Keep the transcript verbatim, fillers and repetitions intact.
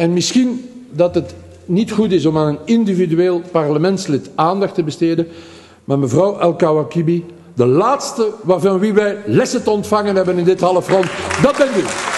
En misschien dat het niet goed is om aan een individueel parlementslid aandacht te besteden, maar mevrouw El Kawakibi, de laatste waarvan wie wij lessen te ontvangen hebben in dit halfrond, dat bent u.